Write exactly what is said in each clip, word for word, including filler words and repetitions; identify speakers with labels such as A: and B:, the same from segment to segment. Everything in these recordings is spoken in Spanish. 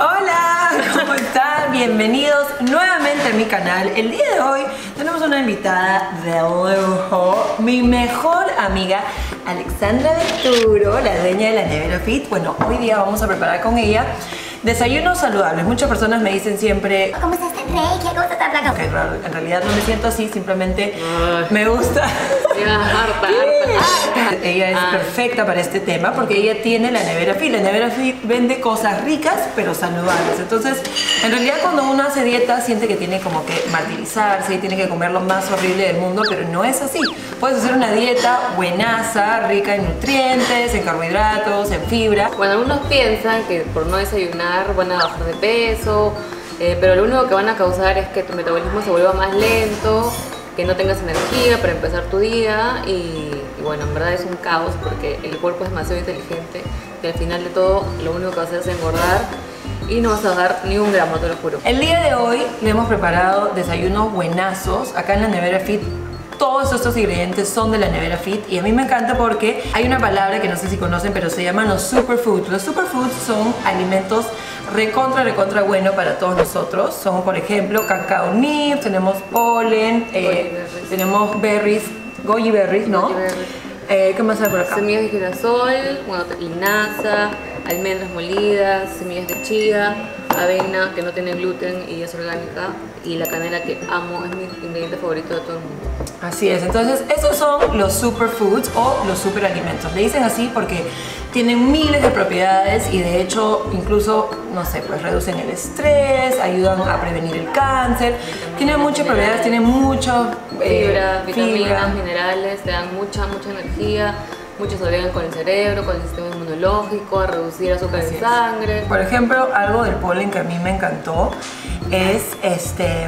A: Hola, ¿cómo están? Bienvenidos nuevamente a mi canal. El día de hoy tenemos una invitada de lujo, mi mejor amiga Alexandra Venturo, la dueña de la Nevera Fit. Bueno, hoy día vamos a preparar con ella desayunos saludables. Muchas personas me dicen siempre:
B: ¿cómo estás tan regia? ¿Cómo estás tan flaca?
A: Ok, claro, en realidad no me siento así, simplemente Ay. me gusta.
C: Ya, harta, harta, harta.
A: Ella es
C: Ay.
A: perfecta para este tema porque ella tiene la Nevera Fit. La Nevera Fit vende cosas ricas pero saludables. Entonces, en realidad cuando uno hace dieta siente que tiene como que martirizarse y tiene que comer lo más horrible del mundo, pero no es así. Puedes hacer una dieta buenaza, rica en nutrientes, en carbohidratos, en fibra.
C: Bueno, algunos piensan que por no desayunar van a bajar de peso, eh, pero lo único que van a causar es que tu metabolismo se vuelva más lento, que no tengas energía para empezar tu día y, y bueno, en verdad es un caos porque el cuerpo es demasiado inteligente y al final de todo lo único que vas a hacer es engordar y no vas a dar ni un gramo, te lo juro.
A: El día de hoy le hemos preparado desayunos buenazos acá en la Nevera Fit. Todos estos ingredientes son de la Nevera Fit y a mí me encanta porque hay una palabra que no sé si conocen, pero se llaman los superfoods. Los superfoods son alimentos recontra, recontra bueno para todos nosotros. Son, por ejemplo, cacao nibs, tenemos polen, eh, tenemos berries, goji berries, ¿no?
C: Goji berries.
A: Eh, ¿Qué más hay por acá?
C: Semillas de girasol, bueno, linaza, almendras molidas, semillas de chía, avena que no tiene gluten y es orgánica, y la canela que amo, es mi ingrediente favorito de todo el mundo.
A: Así es, entonces esos son los superfoods o los superalimentos. Le dicen así porque tienen miles de propiedades y de hecho incluso, no sé, pues reducen el estrés, ayudan a prevenir el cáncer, tienen muchas propiedades, tienen mucho eh,
C: fibra, vitaminas,
A: fibra.
C: minerales, te dan mucha, mucha energía. Muchos se ayudan con el cerebro, con el sistema inmunológico, a reducir azúcar en sangre.
A: Por ejemplo, algo del polen que a mí me encantó es este...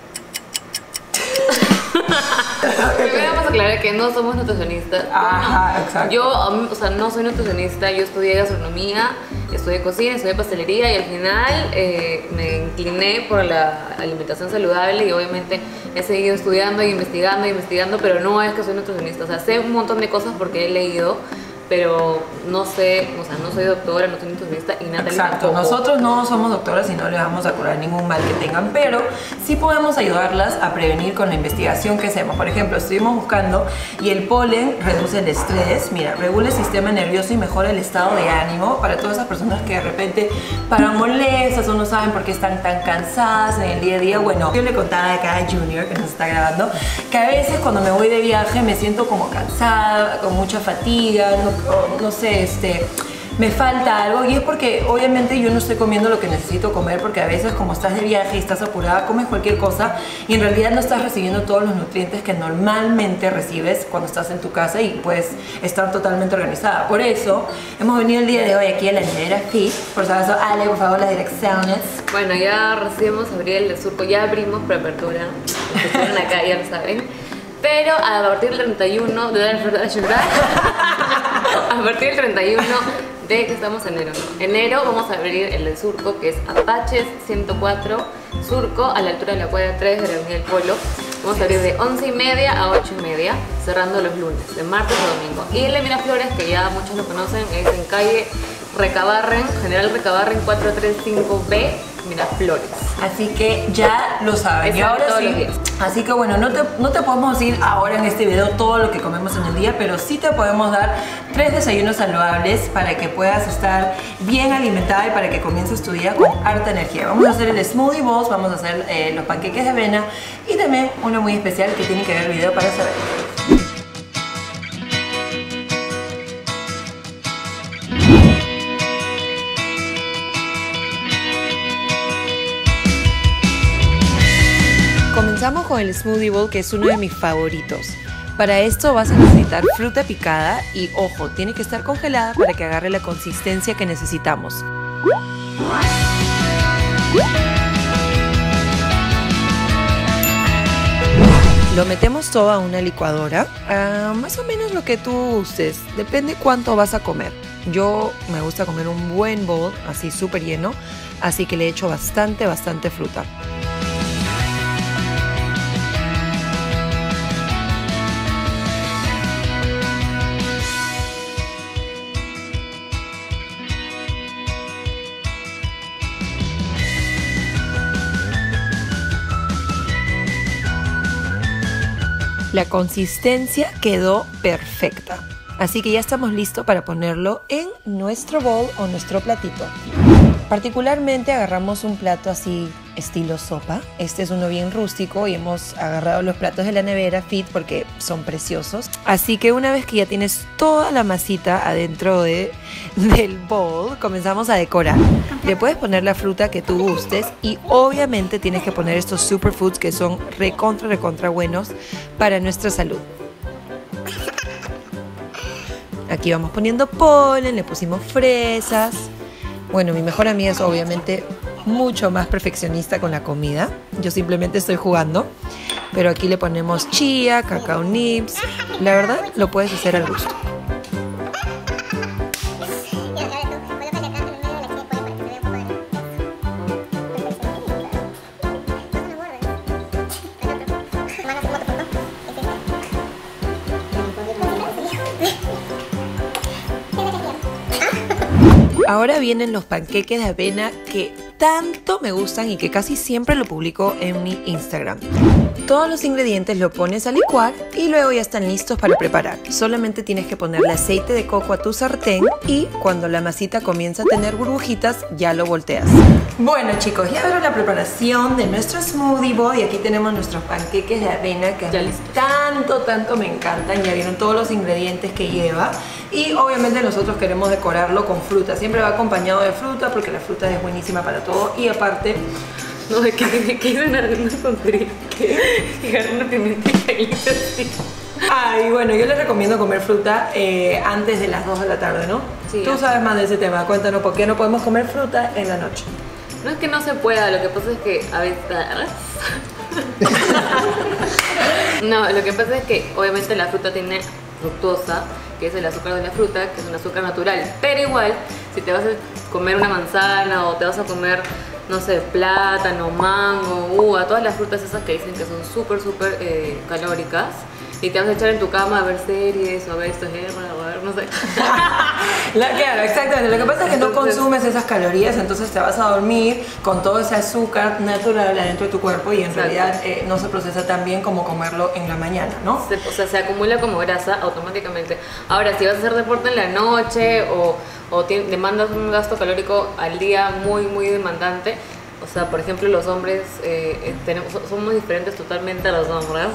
C: Primero vamos a aclarar que no somos nutricionistas.
A: Ajá,
C: bueno,
A: exacto.
C: Yo, o sea, no soy nutricionista, yo estudié gastronomía, estudié cocina, estudié pastelería y al final eh, me incliné por la alimentación saludable y obviamente he seguido estudiando e investigando e investigando, pero no es que soy nutricionista. O sea, sé un montón de cosas porque he leído, pero no sé, o sea, no soy doctora, no soy nutricionista y nada.
A: Exacto, nosotros no somos doctoras y no le vamos a curar ningún mal que tengan, pero sí podemos ayudarlas a prevenir con la investigación que hacemos. Por ejemplo, estuvimos buscando y el polen reduce el estrés, mira, regula el sistema nervioso y mejora el estado de ánimo para todas esas personas que de repente paran molestas o no saben por qué están tan cansadas en el día a día. Bueno, yo le contaba acá a Junior, que nos está grabando, que a veces cuando me voy de viaje me siento como cansada, con mucha fatiga, no O, no sé, este, me falta algo y es porque obviamente yo no estoy comiendo lo que necesito comer porque a veces como estás de viaje y estás apurada comes cualquier cosa y en realidad no estás recibiendo todos los nutrientes que normalmente recibes cuando estás en tu casa y puedes estar totalmente organizada. Por eso hemos venido el día de hoy aquí a la Nevera Fit. Por eso, Ale, por favor, las direcciones.
C: Bueno, ya recibimos abrir el de Surco, ya abrimos preapertura, los que están acá ya lo saben. Pero a partir del treinta y uno de a partir del treinta y uno de que estamos en enero, ¿no? Enero vamos a abrir el del Surco, que es Apaches ciento cuatro Surco, a la altura de la cuadra tres de la Avenida del Polo. Vamos a abrir de once y media a ocho y media, cerrando los lunes, de martes a domingo. Y el de Miraflores, que ya muchos lo conocen, es en calle Recabarren, General Recabarren cuatrocientos treinta y cinco B, Miraflores.
A: Así que ya lo saben. Y ahora sí. Así que bueno, no te, no te podemos decir ahora en este video todo lo que comemos en el día, pero sí te podemos dar tres desayunos saludables para que puedas estar bien alimentada y para que comiences tu día con harta energía. Vamos a hacer el smoothie bowls, vamos a hacer eh, los panqueques de avena y también uno muy especial que tiene que ver el video para saber. Comenzamos con el smoothie bowl, que es uno de mis favoritos. Para esto vas a necesitar fruta picada y, ojo, tiene que estar congelada para que agarre la consistencia que necesitamos. Lo metemos todo a una licuadora, uh, más o menos lo que tú gustes, depende cuánto vas a comer. Yo me gusta comer un buen bowl, así súper lleno, así que le echo bastante, bastante fruta. La consistencia quedó perfecta. Así que ya estamos listos para ponerlo en nuestro bowl o nuestro platito. Particularmente agarramos un plato así estilo sopa. Este es uno bien rústico y hemos agarrado los platos de la nevera Fit porque son preciosos. Así que una vez que ya tienes toda la masita adentro de, del bowl, comenzamos a decorar. Le puedes poner la fruta que tú gustes y obviamente tienes que poner estos superfoods que son recontra, recontra buenos para nuestra salud. Aquí vamos poniendo polen, le pusimos fresas. Bueno, mi mejor amiga es obviamente mucho más perfeccionista con la comida. Yo simplemente estoy jugando. Pero aquí le ponemos chía, cacao nibs. La verdad, lo puedes hacer al gusto. Ahora vienen los panqueques de avena que tanto me gustan y que casi siempre lo publico en mi Instagram. Todos los ingredientes lo pones a licuar y luego ya están listos para preparar. Solamente tienes que ponerle aceite de coco a tu sartén y cuando la masita comienza a tener burbujitas ya lo volteas. Bueno chicos, ya vieron la preparación de nuestro smoothie bowl y aquí tenemos nuestros panqueques de avena que a mí tanto, tanto me encantan. Ya vieron todos los ingredientes que lleva y obviamente nosotros queremos decorarlo con fruta. Siempre va acompañado de fruta porque la fruta es buenísima para todo y aparte...
C: No, es que tiene que ir una tontería. Que llegar una pimentita y así.
A: Ay, bueno, yo les recomiendo comer fruta eh, antes de las dos de la tarde, ¿no?
C: Sí.
A: Tú sabes más de ese tema, cuéntanos por qué no podemos comer fruta en la noche.
C: No es que no se pueda, lo que pasa es que a veces... No, lo que pasa es que obviamente la fruta tiene fructosa, que es el azúcar de la fruta, que es un azúcar natural. Pero igual, si te vas a comer una manzana o te vas a comer, no sé, plátano, mango, uva, todas las frutas esas que dicen que son súper, súper eh, calóricas, y te vas a echar en tu cama a ver series o a ver esto, o a ver, no sé.
A: La, claro, exactamente. Lo que pasa es que no consumes esas calorías, entonces te vas a dormir con todo ese azúcar natural adentro de tu cuerpo y en Exacto. realidad eh, no se procesa tan bien como comerlo en la mañana, ¿no?
C: Se, o sea, se acumula como grasa automáticamente. Ahora, si vas a hacer deporte en la noche o, o te, demandas un gasto calórico al día muy, muy demandante, o sea, por ejemplo, los hombres eh, tenemos, somos diferentes totalmente a los hombres.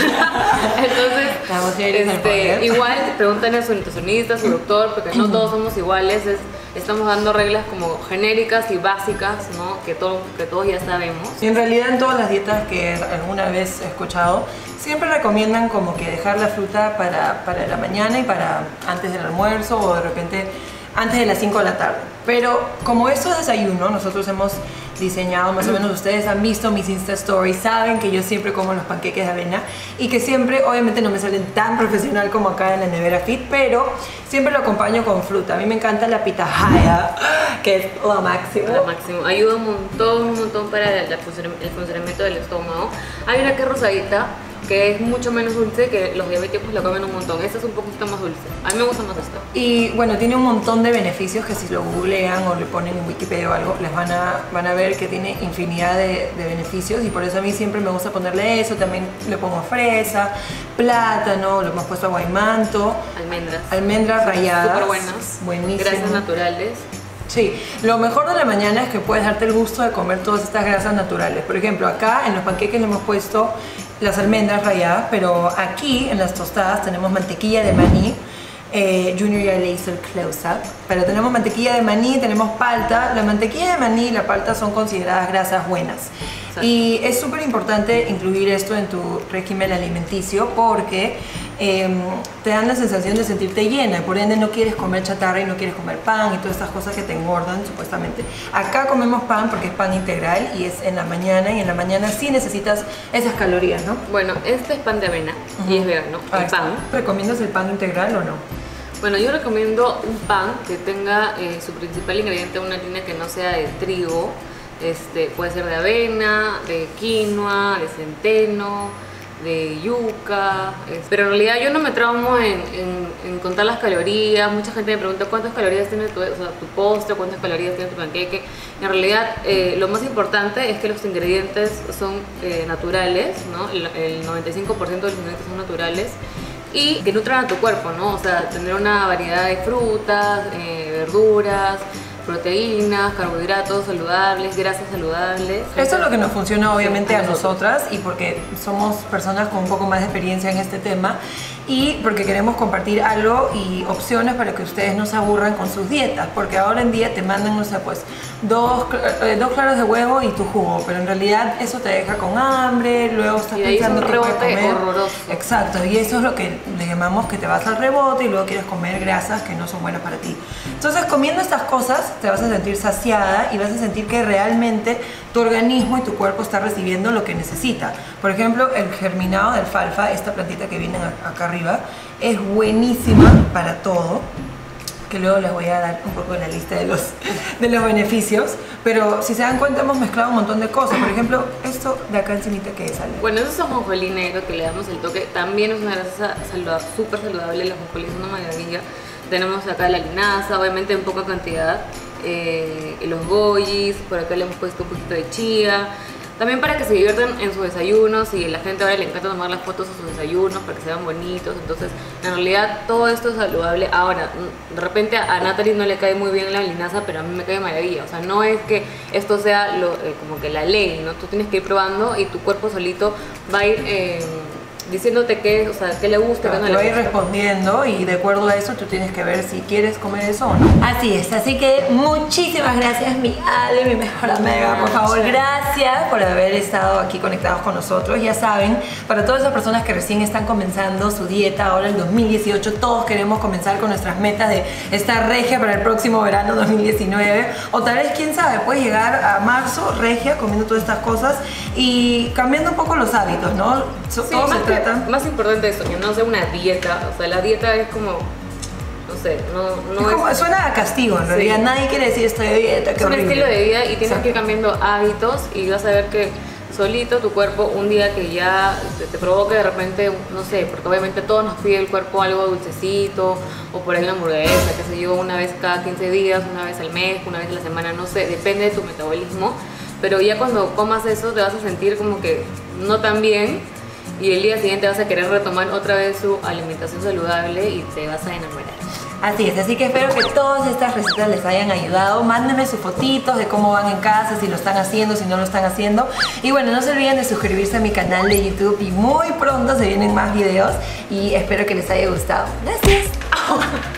C: Entonces, este, igual pregúntenle a su nutricionista, a su doctor, porque no todos somos iguales. Es, estamos dando reglas como genéricas y básicas, ¿no? Que, todo, que todos ya sabemos.
A: Y en realidad en todas las dietas que alguna vez he escuchado, siempre recomiendan como que dejar la fruta para, para la mañana y para antes del almuerzo o de repente antes de las cinco de la tarde. Pero como esto es desayuno, nosotros hemos diseñado, más o menos ustedes han visto mis Insta Stories, saben que yo siempre como los panqueques de avena y que siempre, obviamente no me salen tan profesional como acá en la nevera Fit, pero siempre lo acompaño con fruta. A mí me encanta la pitahaya, que es lo máximo.
C: Lo máximo, ayuda un montón, un montón para el, el funcionamiento del estómago. Hay una que es rosadita, que es mucho menos dulce, que los diabéticos la comen un montón. Esta es un poquito más dulce. A mí me gusta más esta.
A: Y bueno, tiene un montón de beneficios que si lo googlean o le ponen en Wikipedia o algo, les van a, van a ver que tiene infinidad de, de beneficios y por eso a mí siempre me gusta ponerle eso. También le pongo fresa, plátano, le hemos puesto aguaymanto,
C: almendras,
A: almendras ralladas.
C: Súper buenas.
A: Buenísimo.
C: Grasas naturales.
A: Sí, lo mejor de la mañana es que puedes darte el gusto de comer todas estas grasas naturales. Por ejemplo, acá en los panqueques le hemos puesto las almendras ralladas, pero aquí en las tostadas tenemos mantequilla de maní. Eh, Junior ya le hizo el close-up, pero tenemos mantequilla de maní, tenemos palta. La mantequilla de maní y la palta son consideradas grasas buenas. Exacto. Y es súper importante incluir esto en tu régimen alimenticio porque eh, te dan la sensación de sentirte llena, por ende no quieres comer chatarra y no quieres comer pan y todas estas cosas que te engordan supuestamente. Acá comemos pan porque es pan integral y es en la mañana, y en la mañana sí necesitas esas calorías, ¿no?
C: Bueno, este es pan de avena uh-huh. y es vegano, el pan.
A: ¿Recomiendas el pan integral o no?
C: Bueno, yo recomiendo un pan que tenga eh, su principal ingrediente una harina que no sea de trigo. Este, puede ser de avena, de quinoa, de centeno, de yuca, es- pero en realidad yo no me traumo en, en- en contar las calorías. Mucha gente me pregunta cuántas calorías tiene tu, o sea, tu postre, cuántas calorías tiene tu panqueque. En realidad eh, lo más importante es que los ingredientes son eh, naturales, ¿no? El, el noventa y cinco por ciento de los ingredientes son naturales y que nutran a tu cuerpo, ¿no? O sea, tener una variedad de frutas, eh, verduras, proteínas, carbohidratos saludables, grasas saludables.
A: Eso es lo que nos funciona obviamente a nosotras y porque somos personas con un poco más de experiencia en este tema y porque queremos compartir algo y opciones para que ustedes no se aburran con sus dietas, porque ahora en día te mandan, no sé, pues dos, eh, dos claras de huevo y tu jugo, pero en realidad eso te deja con hambre, luego estás
C: Y de ahí
A: pensando
C: es un
A: qué puedes
C: rebote
A: comer.
C: horroroso.
A: Exacto, y eso es lo que le llamamos que te vas al rebote y luego quieres comer grasas que no son buenas para ti. Entonces, comiendo estas cosas te vas a sentir saciada y vas a sentir que realmente tu organismo y tu cuerpo está recibiendo lo que necesita. Por ejemplo, el germinado de alfalfa, esta plantita que viene acá arriba, es buenísima para todo, que luego les voy a dar un poco de la lista de los, de los beneficios, pero si se dan cuenta hemos mezclado un montón de cosas. Por ejemplo, esto de acá encimita que es, Ale.
C: Bueno, eso es ajonjolí negro que le damos el toque. También es una grasa saluda- súper saludable. El ajonjolí es una maravilla. Tenemos acá la linaza, obviamente en poca cantidad. Eh, los gojis, por acá le hemos puesto un poquito de chía. También para que se diviertan en sus desayunos y la gente ahora le encanta tomar las fotos de sus desayunos para que se vean bonitos. Entonces, en realidad todo esto es saludable. Ahora, de repente a Natalie no le cae muy bien la linaza, pero a mí me cae maravilla. O sea, no es que esto sea lo, eh, como que la ley, ¿no? Tú tienes que ir probando y tu cuerpo solito va a ir eh, diciéndote qué, o sea, qué le gusta, qué no
A: Te va a
C: le
A: ir
C: gusta.
A: respondiendo y de acuerdo a eso tú tienes que ver si quieres comer eso o no. Así es, así que muchísimas gracias mi Ale, mi mejor amiga, por favor, gracias por haber estado aquí conectados con nosotros. Ya saben, para todas esas personas que recién están comenzando su dieta, ahora el dos mil dieciocho, todos queremos comenzar con nuestras metas de estar regia para el próximo verano dos mil diecinueve, o tal vez, quién sabe, puedes llegar a marzo regia comiendo todas estas cosas y cambiando un poco los hábitos, ¿no? So-
C: Sí,
A: todo se
C: más, que-
A: trata.
C: más importante eso, que no sea una dieta. O sea, la dieta es como, no sé, no, no
A: Es
C: es,
A: como- suena a castigo, en
C: Sí.
A: realidad nadie quiere decir estoy de dieta, qué
C: es un
A: horrible.
C: estilo de vida y tienes
A: Exacto.
C: que ir cambiando hábitos y vas a ver que solito tu cuerpo un día que ya te, te provoque de repente, no sé, porque obviamente todos nos pide el cuerpo algo dulcecito o por ahí la hamburguesa, qué sé yo, una vez cada quince días, una vez al mes, una vez a la semana, no sé, depende de tu metabolismo, pero ya cuando comas eso te vas a sentir como que no tan bien y el día siguiente vas a querer retomar otra vez su alimentación saludable y te vas a enamorar.
A: Así es, así que espero que todas estas recetas les hayan ayudado. Mándenme sus fotitos de cómo van en casa, si lo están haciendo, si no lo están haciendo. Y bueno, no se olviden de suscribirse a mi canal de YouTube y muy pronto se vienen más videos y espero que les haya gustado. Gracias.